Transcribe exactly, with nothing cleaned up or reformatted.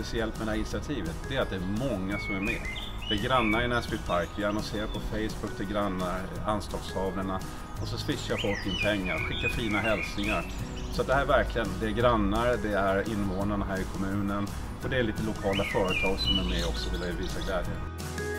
speciellt med det här initiativet, det är att det är många som är med. Det är grannar i Näsby Park, vi annonserar på Facebook till grannar, anslagstavlorna, och så swishar folk in pengar, skickar fina hälsningar. Så det här är verkligen, det är grannar, det är invånarna här i kommunen och det är lite lokala företag som är med också, vill visa glädje.